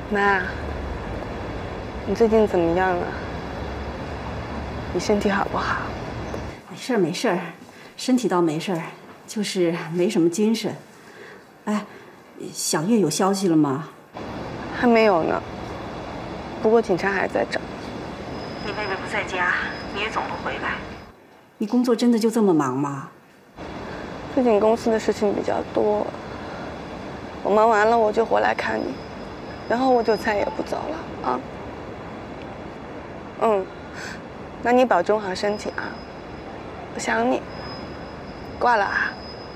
妈，你最近怎么样啊？你身体好不好？ 没事儿没事儿，身体倒没事儿，就是没什么精神。哎，小叶有消息了吗？ 还没有呢。不过警察还在找。 你妹妹不在家，你也总不回来。你工作真的就这么忙吗？ 最近公司的事情比较多，我忙完了我就回来看你，然后我就再也不走了啊。那你保重好身体啊，我想你，挂了啊。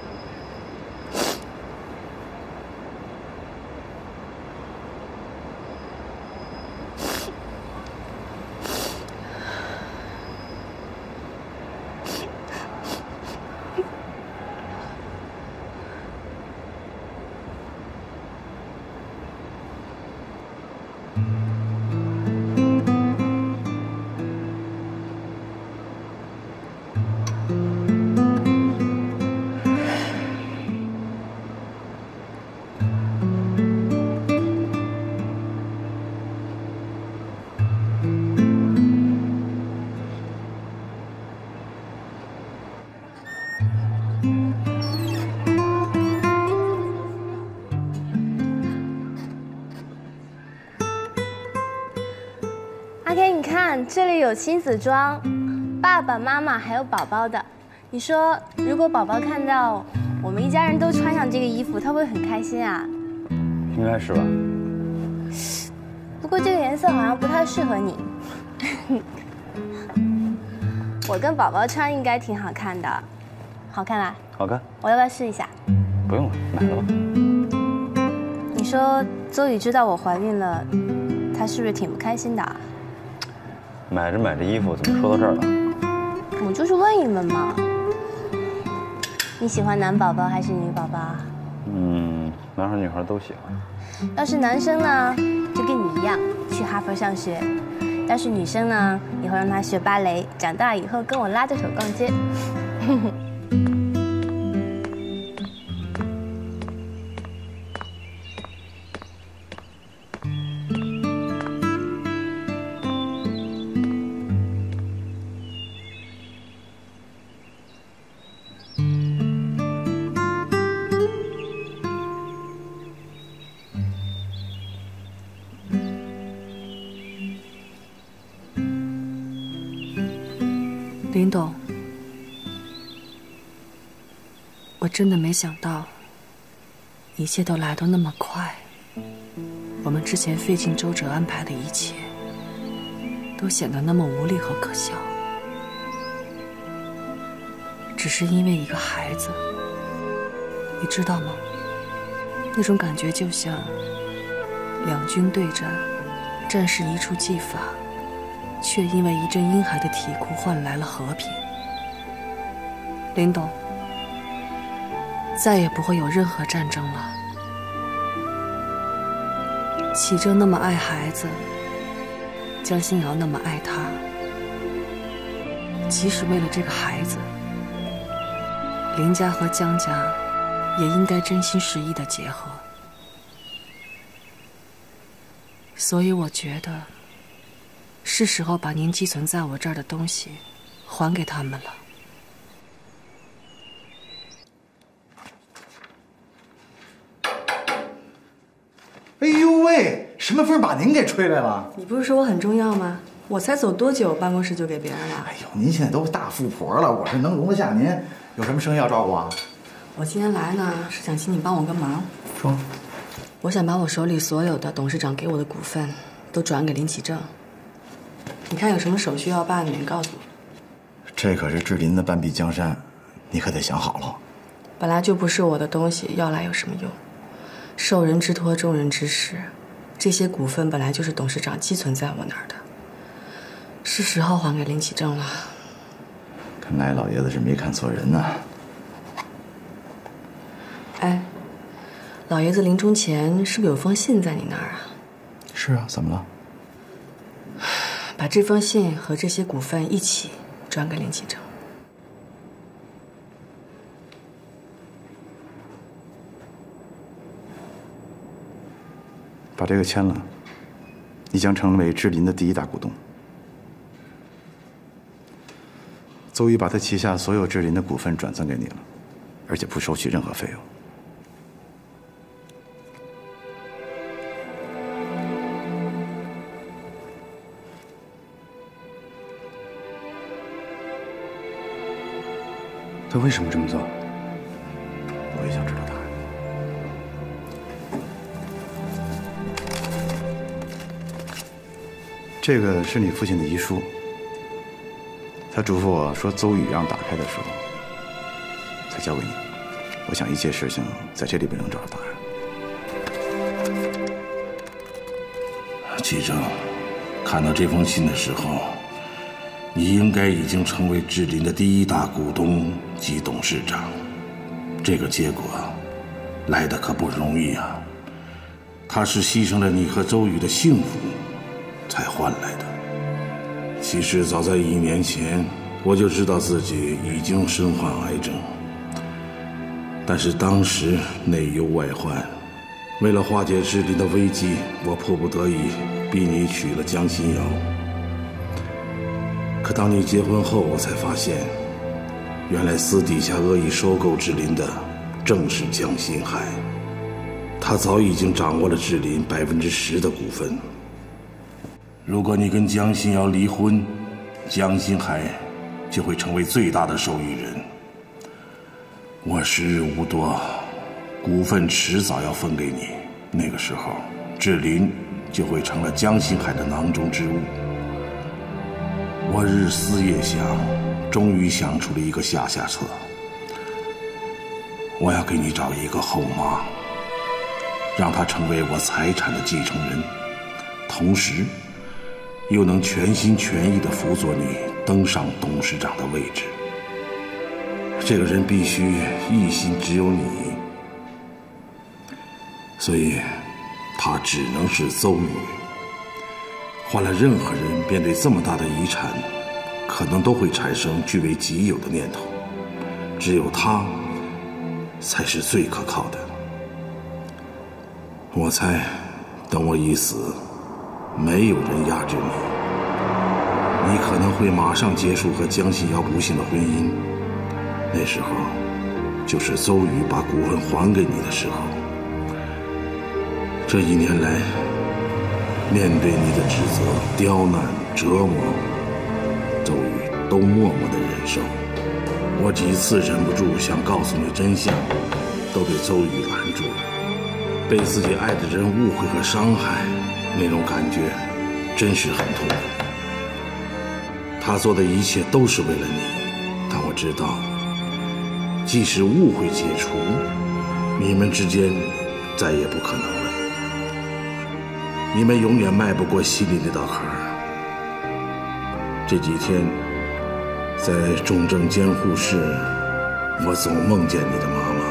阿 K， 你看这里有亲子装，爸爸妈妈还有宝宝的。你说，如果宝宝看到我们一家人都穿上这个衣服，他会很开心啊？ 应该是吧。 不过这个颜色好像不太适合你。我跟宝宝穿应该挺好看的，好看吧？ 好看。 我要不要试一下？ 不用了，买了吧。 你说邹宇知道我怀孕了，他是不是挺不开心的啊？ 买着衣服，怎么说到这儿了？ 我就是问一问嘛。你喜欢男宝宝还是女宝宝？ 男孩女孩都喜欢。 要是男生呢，就跟你一样去哈佛上学；要是女生呢，以后让他学芭蕾，长大以后跟我拉着手逛街。 林董，我真的没想到，一切都来得那么快。我们之前费尽周折安排的一切，都显得那么无力和可笑。只是因为一个孩子，你知道吗？那种感觉就像两军对战，战事一触即发。却因为一阵婴孩的啼哭换来了和平。林董，再也不会有任何战争了。启正那么爱孩子，江心瑶那么爱他，即使为了这个孩子，林家和江家也应该真心实意的结合。所以我觉得是时候把您寄存在我这儿的东西还给他们了。 哎呦喂，什么风把您给吹来了？ 你不是说我很重要吗？我才走多久，办公室就给别人了。 哎呦，您现在都大富婆了，我是能容得下您。有什么生意要照顾啊？ 我今天来呢，是想请你帮我个忙。 说。 我想把我手里所有的董事长给我的股份都转给林启正。你看有什么手续要办，你告诉我。 这可是志林的半壁江山，你可得想好了。 本来就不是我的东西，要来有什么用？受人之托，众人之事，这些股份本来就是董事长寄存在我那儿的，是时候还给林启正了。 看来老爷子是没看错人呐。 哎，老爷子临终前是不是有封信在你那儿啊？ 是啊，怎么了？ 把这封信和这些股份一起转给林启正。 把这个签了， 你将成为志林的第1大股东。邹宇把他旗下所有志林的股份转赠给你了，而且不收取任何费用。 他为什么这么做？ 我也想知道答案。这个是你父亲的遗书，他嘱咐我说邹宇让打开的时候才交给你。我想一切事情在这里边能找到答案。 齐正，看到这封信的时候，你应该已经成为志林的第1大股东及董事长。这个结果来得可不容易啊！他是牺牲了你和邹宇的幸福才换来的。其实早在1年前，我就知道自己已经身患癌症，但是当时内忧外患，为了化解志林的危机，我迫不得已逼你娶了江心瑶。可当你结婚后，我才发现，原来私底下恶意收购志林的正是江心海，他早已经掌握了志林10%的股份。如果你跟江心瑶离婚，江心海就会成为最大的受益人。我时日无多，股份迟早要分给你，那个时候志林就会成了江心海的囊中之物。我日思夜想，终于想出了一个下策。我要给你找一个后妈，让她成为我财产的继承人，同时又能全心全意地辅佐你登上董事长的位置。这个人必须一心只有你，所以他只能是邹宇。换了任何人面对这么大的遗产，可能都会产生据为己有的念头，只有他才是最可靠的。我猜等我一死，没有人压制你，你可能会马上结束和江心瑶不幸的婚姻，那时候就是邹宇把股份还给你的时候。这1年来，面对你的指责、刁难、折磨，邹宇都默默地忍受。我几次忍不住想告诉你真相，都被邹宇拦住了。被自己爱的人误会和伤害，那种感觉真是很痛苦。他做的一切都是为了你，但我知道，即使误会解除，你们之间再也不可能了。你们永远迈不过心里那道坎儿。这几天，在重症监护室，我总梦见你的妈妈。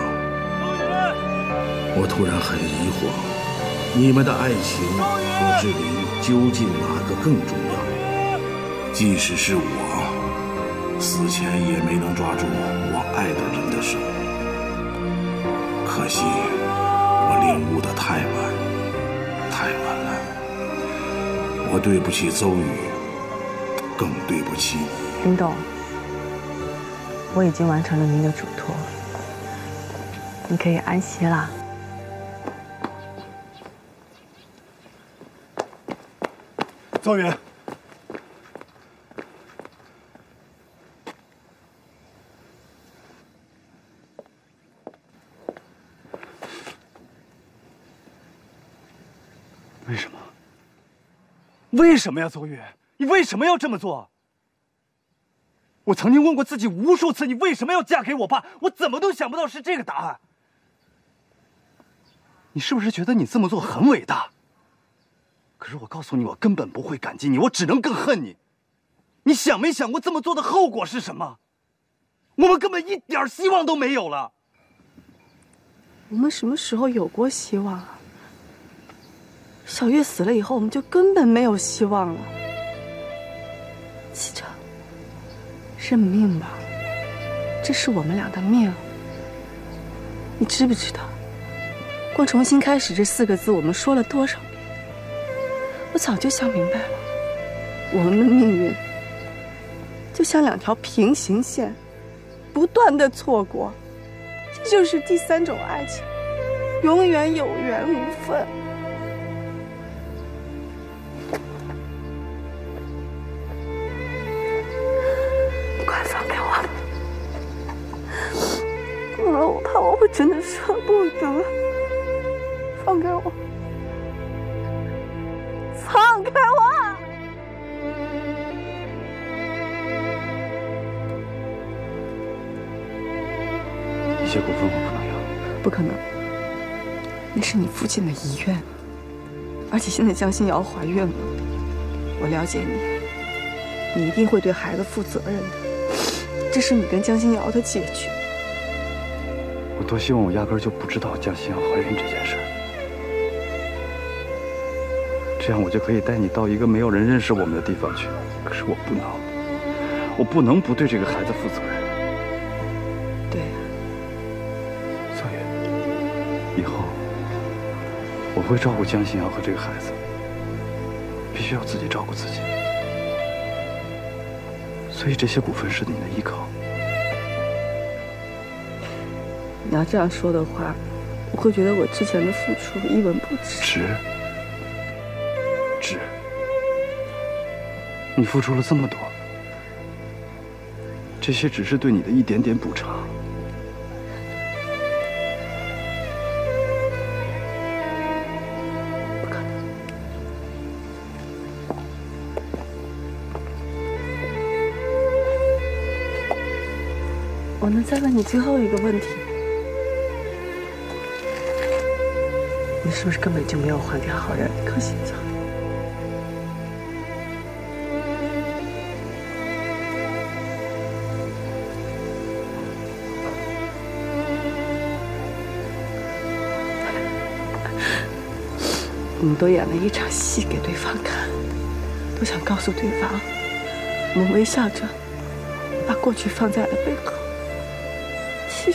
我突然很疑惑，你们的爱情和志林究竟哪个更重要？即使是我，死前也没能抓住我爱的人的手。可惜，我领悟得太晚，太晚了。我对不起邹宇，更对不起你。 林董，我已经完成了您的嘱托，你可以安息啦。 邹宇，为什么？为什么呀，邹宇？你为什么要这么做？我曾经问过自己无数次，你为什么要嫁给我爸？我怎么都想不到是这个答案。你是不是觉得你这么做很伟大？可是我告诉你，我根本不会感激你，我只能更恨你。你想没想过这么做的后果是什么？我们根本一点希望都没有了。 我们什么时候有过希望啊？小月死了以后，我们就根本没有希望了。启程，认命吧，这是我们俩的命。你知不知道，光重新开始这4个字，我们说了多少遍？ 我早就想明白了，我们的命运就像2条平行线，不断的错过，这就是第3种爱情，永远有缘无分。你快放开我！不然我怕我会真的舍不得。放开我！放开我！ 一些股份我不能要。 不可能，那是你父亲的遗愿。而且现在江心瑶怀孕了，我了解你，你一定会对孩子负责任的。这是你跟江心瑶的结局。 我多希望我压根儿就不知道江心瑶怀孕这件事儿，这样我就可以带你到一个没有人认识我们的地方去。可是我不能，我不能不对这个孩子负责任。 对呀， 所以以后我会照顾江心瑶和这个孩子，必须要自己照顾自己。所以这些股份是你的依靠。 你要这样说的话，我会觉得我之前的付出一文不值。 值。你付出了这么多，这些只是对你的一点点补偿。 不可能。我能再问你最后一个问题？你是不是根本就没有还给浩然一颗心脏？我们都演了一场戏给对方看，都想告诉对方，我们微笑着把过去放在了背后。其实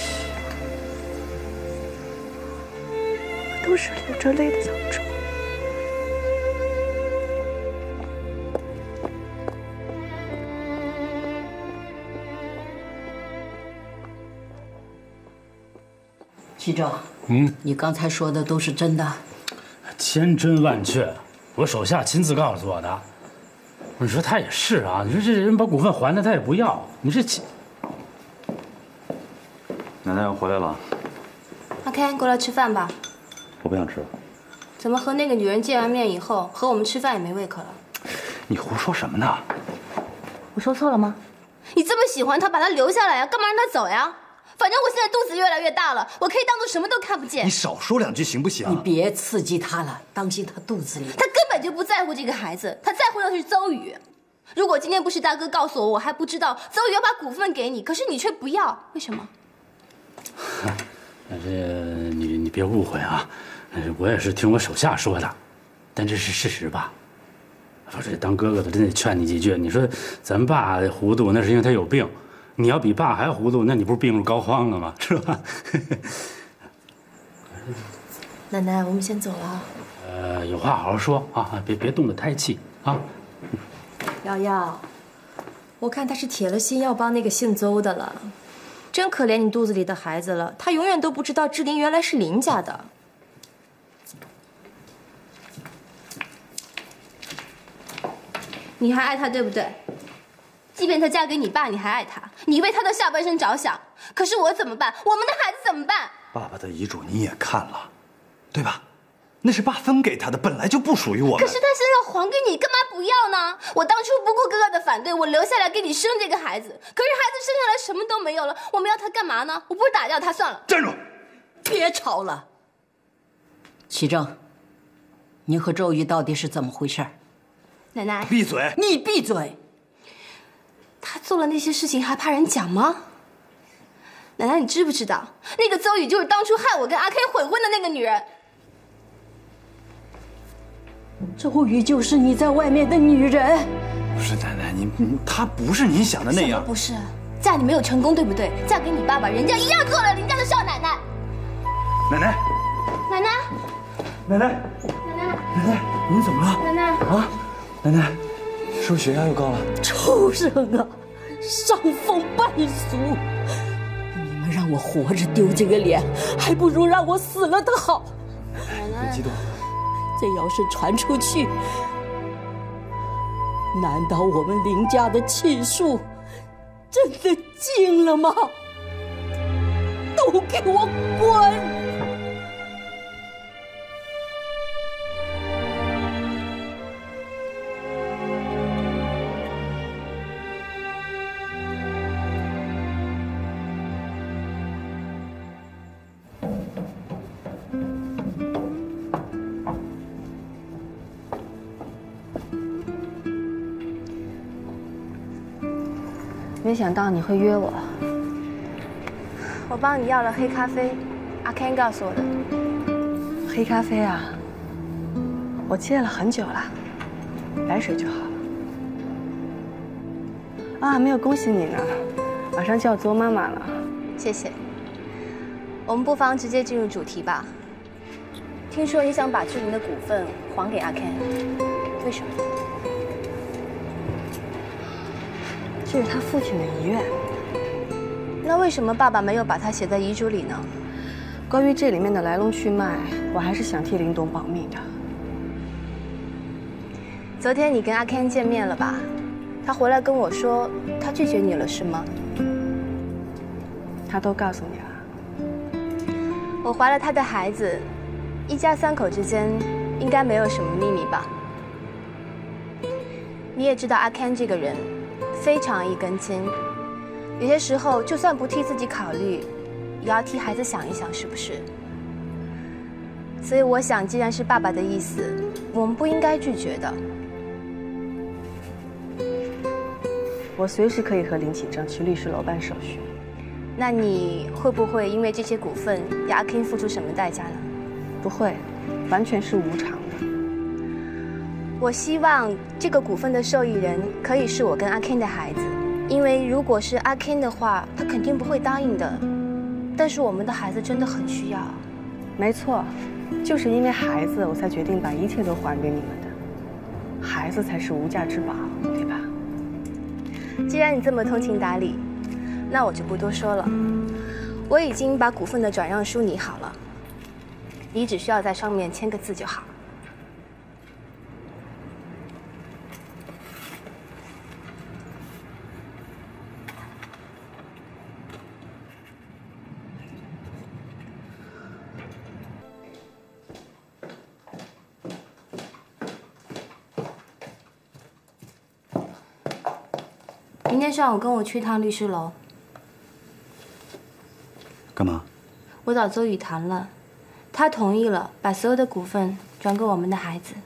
都是流着泪的当中。 齐正，你刚才说的都是真的？ 千真万确，我手下亲自告诉我的。你说他也是啊，你说这人把股份还了，他也不要，你这…… 奶奶，我回来了。 阿开，过来吃饭吧。 我不想吃。 怎么和那个女人见完面以后，和我们吃饭也没胃口了？ 你胡说什么呢？ 我说错了吗？你这么喜欢他，把他留下来呀，干嘛让他走呀？反正我现在肚子越来越大了，我可以当做什么都看不见。 你少说2句行不行？ 你别刺激他了，当心他肚子里。 他根本就不在乎这个孩子，他在乎的是邹宇。如果今天不是大哥告诉我，我还不知道邹宇要把股份给你，可是你却不要，为什么？ 这你别误会啊，我也是听我手下说的，但这是事实吧？我这当哥哥的真得劝你几句。你说咱爸糊涂，那是因为他有病。你要比爸还糊涂，那你不是病入膏肓了吗？是吧？ 奶奶，我们先走了。 有话好好说啊，别动得太气啊。 瑶瑶，我看他是铁了心要帮那个姓邹的了，真可怜你肚子里的孩子了，他永远都不知道志玲原来是林家的。 你还爱他对不对？即便她嫁给你爸，你还爱她，你为她的下半生着想。可是我怎么办？我们的孩子怎么办？ 爸爸的遗嘱你也看了，对吧？那是爸分给他的，本来就不属于我们。 可是他现在要还给你，干嘛不要呢？我当初不顾哥哥的反对，我留下来给你生这个孩子。可是孩子生下来什么都没有了，我们要他干嘛呢？我不如打掉他算了。 站住！ 别吵了。齐正，您和周瑜到底是怎么回事？ 奶奶， 闭嘴！ 你闭嘴！ 他做了那些事情还怕人讲吗？奶奶，你知不知道那个邹宇就是当初害我跟阿 K 悔婚的那个女人？ 周瑜就是你在外面的女人。 不是奶奶，她不是您想的那样。 什么不是？嫁你没有成功，对不对？嫁给你爸爸，人家一样做了林家的少奶奶。 奶奶， 奶奶， 奶奶， 奶奶。 奶奶，您怎么了？ 奶奶啊，奶奶，是不是血压又高了？ 畜生啊，伤风败俗！你们让我活着丢这个脸，还不如让我死了的好。 别激动， 这要是传出去，难道我们林家的气数真的尽了吗？都给我滚！ 没想到你会约我。 我帮你要了黑咖啡，阿 Ken 告诉我的。 黑咖啡啊，我戒了很久了，白水就好了。啊，没有恭喜你呢，马上就要做妈妈了。 谢谢。我们不妨直接进入主题吧。听说你想把志玲的股份还给阿 Ken， 为什么？ 这是他父亲的遗愿。 那为什么爸爸没有把它写在遗嘱里呢？ 关于这里面的来龙去脉，我还是想替林董保密的。 昨天你跟阿 Ken 见面了吧？他回来跟我说，他拒绝你了，是吗？ 他都告诉你了。 我怀了他的孩子，一家三口之间应该没有什么秘密吧？你也知道阿 Ken 这个人非常一根筋，有些时候就算不替自己考虑，也要替孩子想一想，是不是？所以我想，既然是爸爸的意思，我们不应该拒绝的。 我随时可以和林启正去律师楼办手续。 那你会不会因为这些股份要阿 Ken 付出什么代价呢？ 不会，完全是无偿的。 我希望这个股份的受益人可以是我跟阿 Ken 的孩子，因为如果是阿 Ken 的话，他肯定不会答应的。但是我们的孩子真的很需要。 没错，就是因为孩子，我才决定把一切都还给你们的。孩子才是无价之宝，对吧？ 既然你这么通情达理，那我就不多说了。我已经把股份的转让书拟好了，你只需要在上面签个字就好。明天上午跟我去一趟律师楼。 干嘛？ 我找邹宇谈了，他同意了，把所有的股份转给我们的孩子。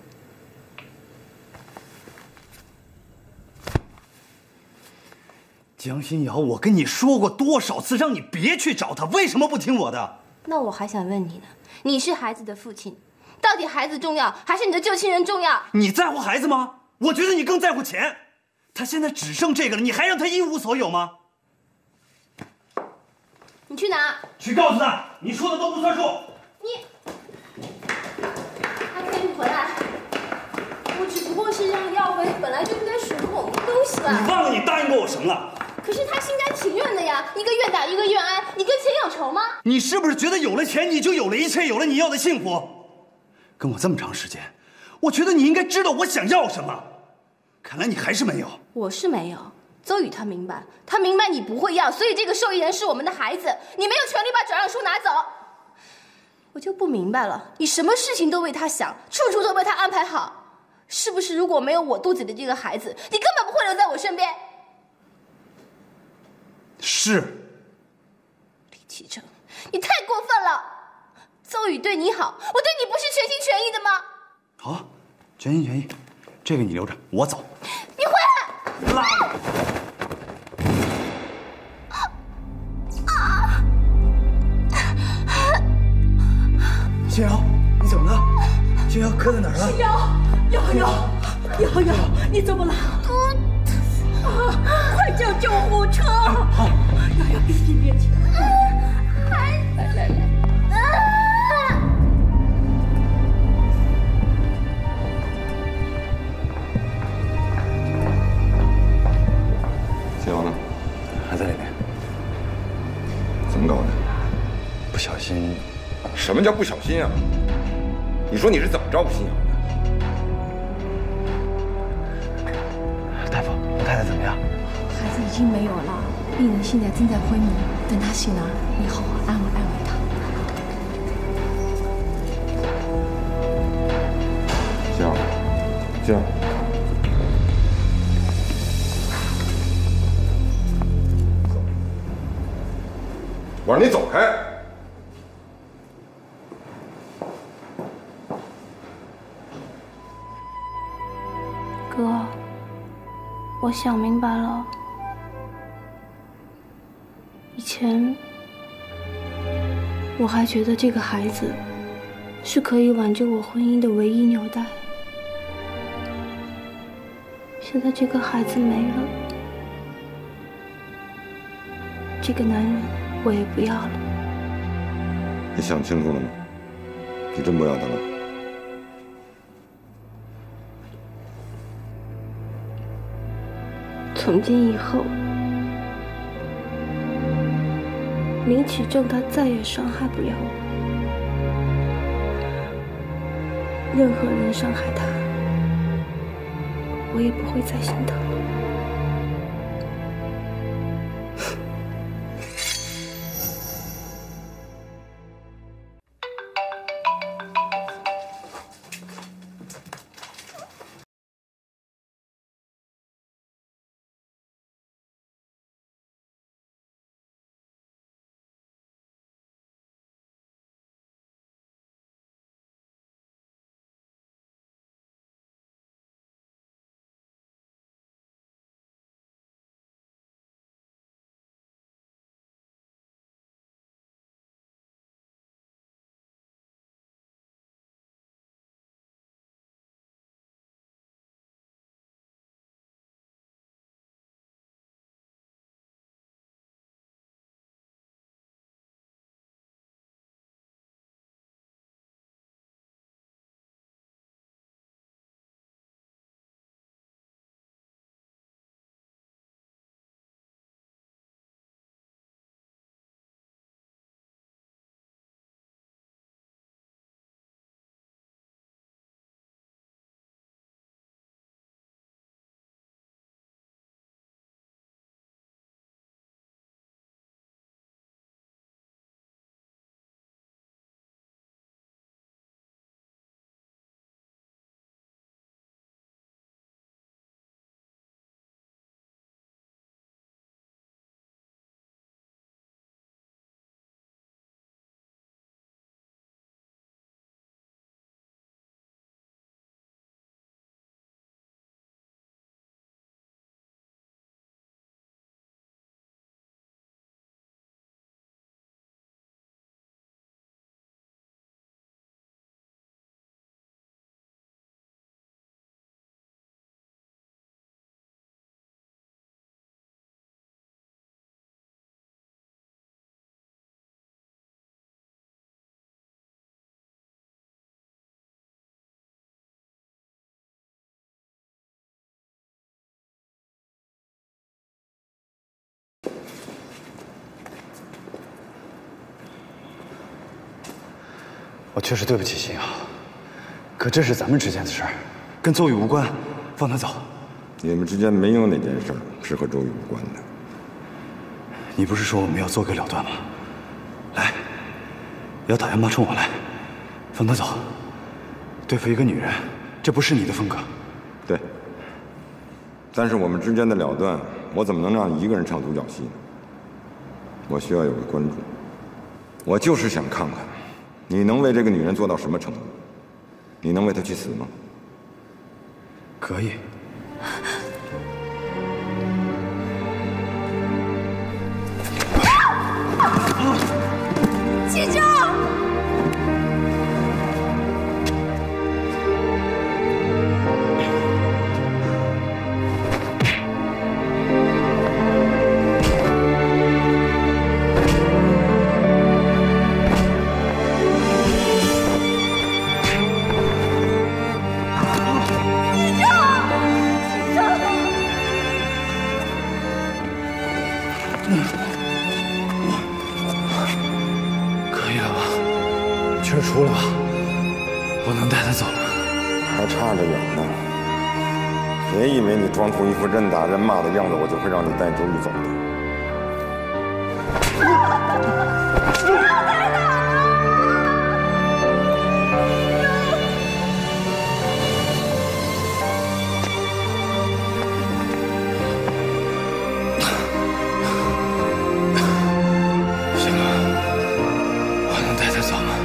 江心瑶，我跟你说过多少次，让你别去找他，为什么不听我的？ 那我还想问你呢，你是孩子的父亲，到底孩子重要还是你的旧情人重要？ 你在乎孩子吗？我觉得你更在乎钱。他现在只剩这个了，你还让他一无所有吗？ 你去哪？ 去告诉他，你说的都不算数。 阿 Ken， 你回来！我只不过是让耀辉本来就应该属于我们的东西吧。 你忘了你答应过我什么了？ 可是他心甘情愿的呀，一个愿打一个愿挨，你跟钱有仇吗？ 你是不是觉得有了钱你就有了一切，有了你要的幸福？跟我这么长时间，我觉得你应该知道我想要什么。看来你还是没有。 我是没有，邹宇他明白，他明白你不会要，所以这个受益人是我们的孩子，你没有权利把转让书拿走。我就不明白了，你什么事情都为他想，处处都为他安排好，是不是如果没有我肚子里这个孩子，你根本不会留在我身边？ 是。 李启正，你太过分了！邹宇对你好，我对你不是全心全意的吗？ 好，全心全意，这个你留着，我走。 你回来！ 拉！心瑶，你怎么了？心瑶磕在哪儿了？ 瑶，你怎么了？快叫救护车！ 好， 瑶，别急。来。 么叫不小心啊？你说你是怎么照顾新瑶的？ 大夫，我太太怎么样？ 孩子已经没有了，病人现在正在昏迷，等他醒了，你好好安慰安慰他。 行，行。我让你走开！ 哥，我想明白了。以前我还觉得这个孩子是可以挽救我婚姻的唯一纽带，现在这个孩子没了，这个男人我也不要了。 你想清楚了吗？你真不要他了？ 从今以后，林启正他再也伤害不了我，任何人伤害他，我也不会再心疼了。 我确实对不起新瑶，可这是咱们之间的事儿，跟邹宇无关，放他走。 你们之间没有哪件事是和周宇无关的。 你不是说我们要做个了断吗？来，要打压妈冲我来，放他走。对付一个女人，这不是你的风格。 对。但是我们之间的了断，我怎么能让一个人唱独角戏呢？我需要有个观众。我就是想看看，你能为这个女人做到什么程度？你能为她去死吗？ 可以。 启正。 可以了。 哭了吧？我能带他走吗？ 还差着远呢。别以为你装出一副认打认骂的样子，我就会让你带周玉走的。 不要再打了！ 行了，我能带他走吗？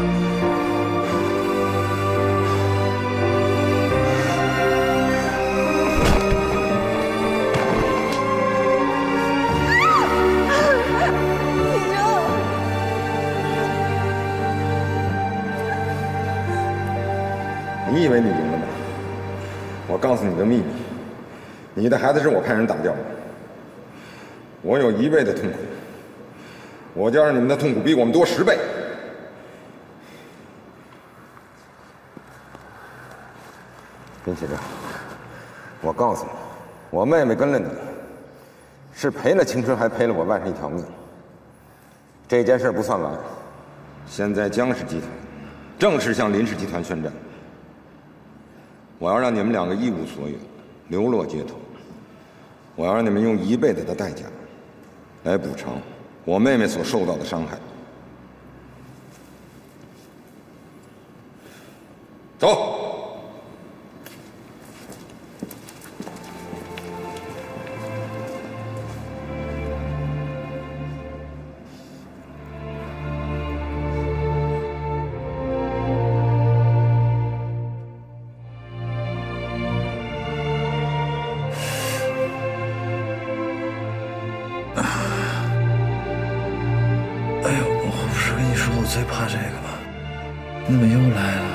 你以为你赢了吗？我告诉你个秘密，你的孩子是我派人打掉的。我有1倍的痛苦，我就让你们的痛苦比我们多10倍。林启正，我告诉你，我妹妹跟了你，是赔了青春，还赔了我外甥一条命。这件事不算完，现在江氏集团正式向林氏集团宣战。我要让你们2个一无所有，流落街头。我要让你们用1辈子的代价来补偿我妹妹所受到的伤害。走。 最怕这个吗？你怎么又来了？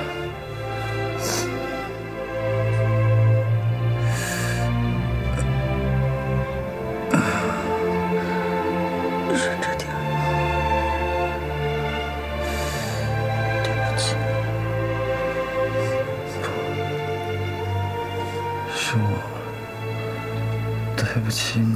忍着点，对不起， 不，是我对不起你。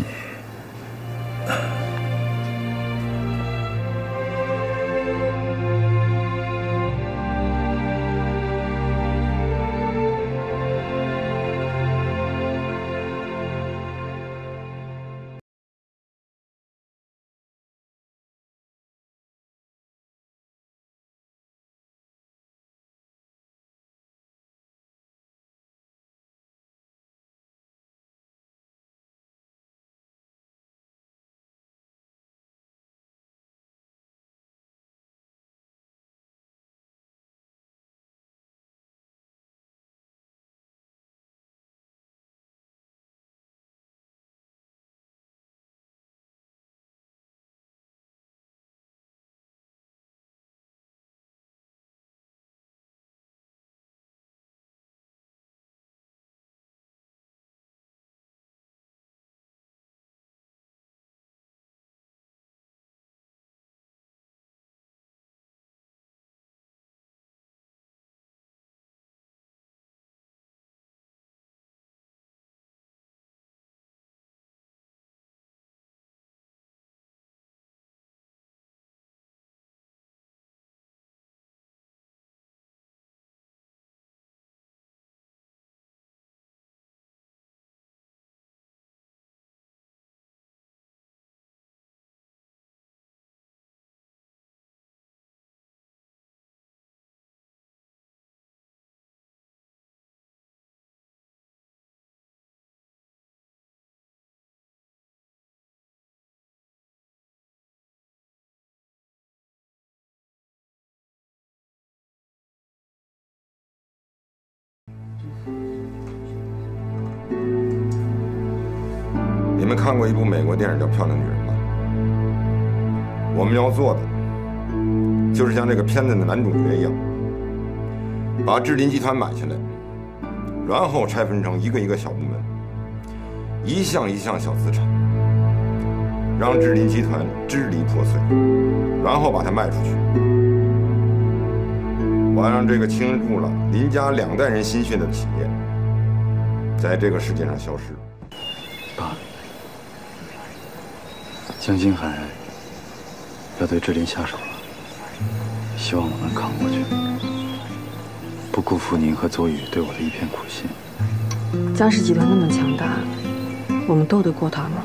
你们看过一部美国电影叫《漂亮女人》吗？我们要做的就是像这个片子的男主角一样，把智林集团买下来，然后拆分成一个一个小部门，一项一项小资产，让智林集团支离破碎，然后把它卖出去。我要让这个倾注了林家2代人心血的企业，在这个世界上消失。 爸，江金海要对志林下手了，希望我能扛过去。 不辜负您和邹宇对我的一片苦心。 江氏集团那么强大，我们斗得过他吗？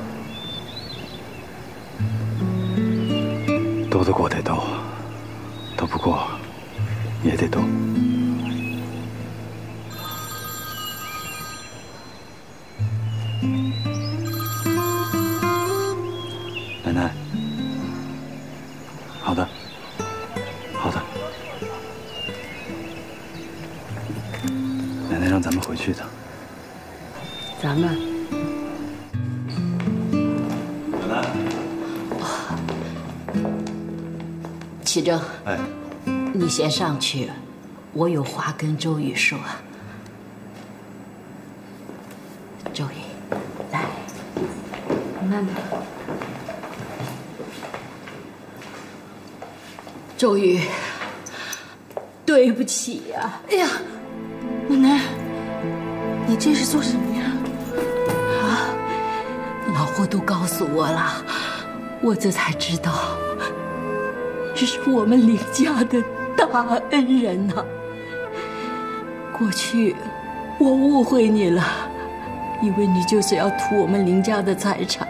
斗得过得斗，斗不过也得斗。奶奶，好的，好的。奶奶让咱们回去的。 咱们。 奶奶。 启正， 哎， 你先上去，我有话跟周宇说。周宇，来， 慢点。 周宇，对不起呀！ 哎呀，奶奶，你这是做什么呀？ 啊，老霍都告诉我了，我这才知道，这是我们林家的大恩人呐。过去我误会你了，以为你就是要图我们林家的财产。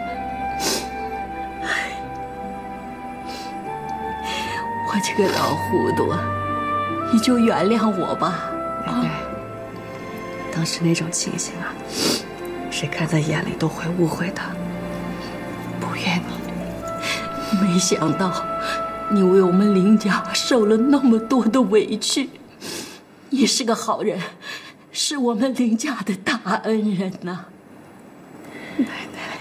我这个老糊涂，你就原谅我吧。 奶奶，当时那种情形啊，谁看在眼里都会误会的，不怨你。 没想到你为我们林家受了那么多的委屈，你是个好人，是我们林家的大恩人呐。 奶奶，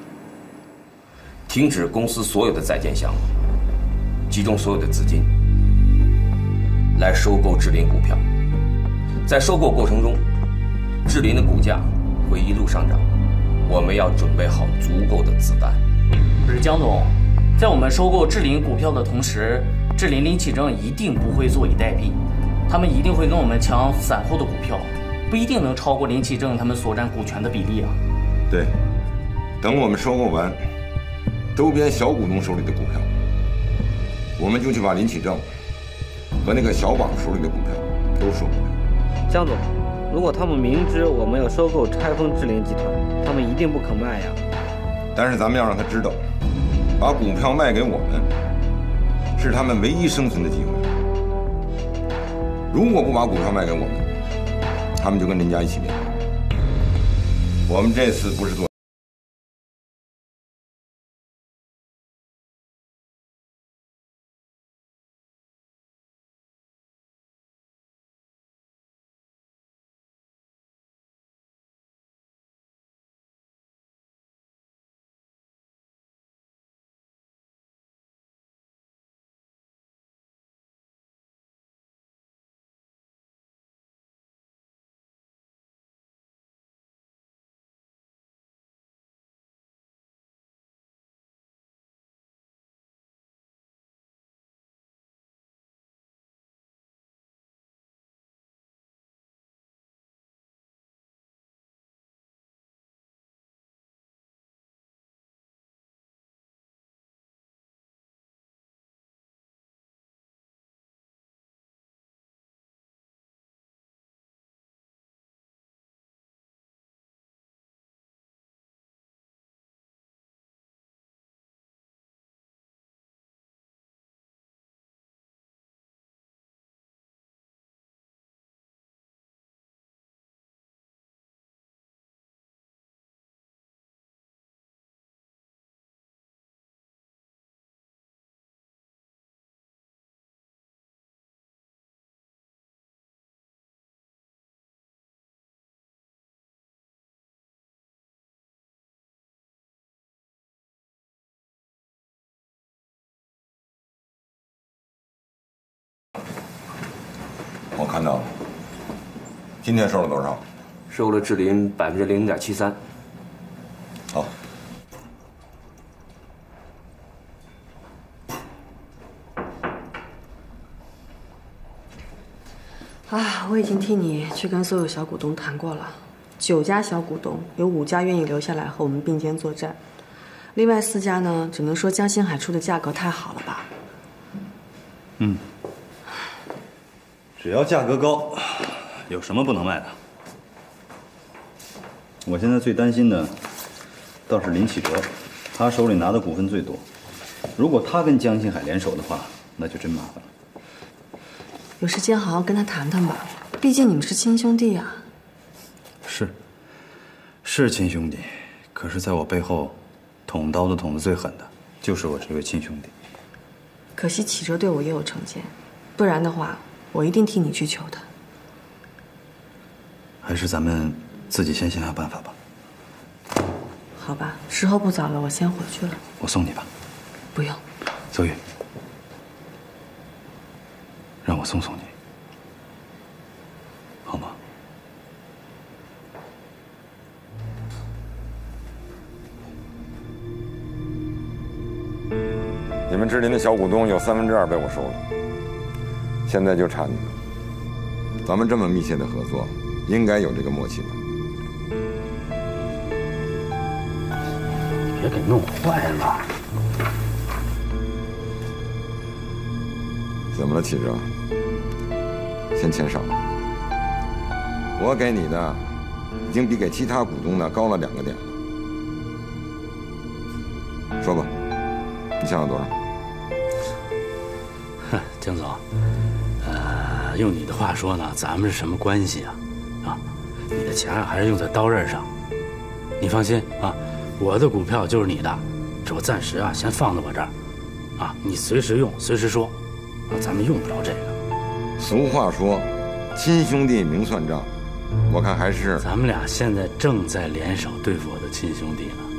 停止公司所有的在建项目，集中所有的资金来收购智林股票。在收购过程中，智林的股价会一路上涨，我们要准备好足够的子弹。 可是江总，在我们收购智林股票的同时，智林林启正一定不会坐以待毙，他们一定会跟我们抢散户的股票，不一定能超过林启正他们所占股权的比例啊。 对，等我们收购完周边小股东手里的股票，我们就去把林启正和那个小宝手里的股票都收购了。 江总，如果他们明知我们要收购拆封智林集团，他们一定不肯卖呀。 但是咱们要让他知道，把股票卖给我们，是他们唯一生存的机会。如果不把股票卖给我们，他们就跟林家一起灭亡。我们这次不是做。我看到了，今天收了多少？ 收了智林0.73%。 好。 啊，我已经替你去跟所有小股东谈过了，9家小股东有5家愿意留下来和我们并肩作战，另外4家呢，只能说江星海出的价格太好了吧。 只要价格高， 有什么不能卖的？我现在最担心的倒是林启哲，他手里拿的股份最多。如果他跟江新海联手的话，那就真麻烦了。 有时间好好跟他谈谈吧，毕竟你们是亲兄弟啊。 是亲兄弟，可是在我背后捅刀子捅得最狠的，就是我这位亲兄弟。 可惜启哲对我也有成见，不然的话，我一定替你去求他。 还是咱们自己先想想办法吧。 好吧，时候不早了，我先回去了。 我送你吧。 不用。 邹宇，让我送送你，好吗？ 你们志林的小股东有2/3被我收了，现在就差你们。咱们这么密切的合作，应该有这个默契吧？ 别给弄坏了。 怎么了，启哲？先签上了。我给你的已经比给其他股东的高了2个点了。说吧，你想要多少？ 江总，用你的话说呢，咱们是什么关系啊？啊，你的钱还是用在刀刃上。你放心啊，我的股票就是你的，这我暂时啊先放在我这儿，啊，你随时用，随时说，啊，咱们用不着这个。 俗话说，亲兄弟明算账，我看还是咱们俩现在正在联手对付我的亲兄弟呢。